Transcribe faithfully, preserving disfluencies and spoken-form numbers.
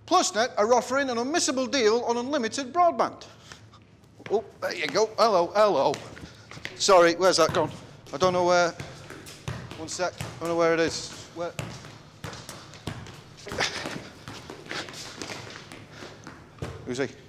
Plusnet are offering an unmissable deal on unlimited broadband. Oh, there you go. Hello, hello. Sorry, where's that gone? I don't know where. One sec. I don't know where it is. Where? Who's he?